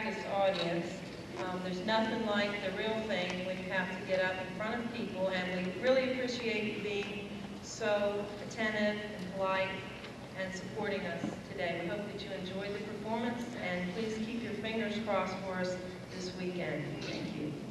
practiced audience. There's nothing like the real thing when you have to get up in front of people, and we really appreciate you being so attentive and polite and supporting us today. We hope that you enjoyed the performance, and please keep your fingers crossed for us this weekend. Thank you.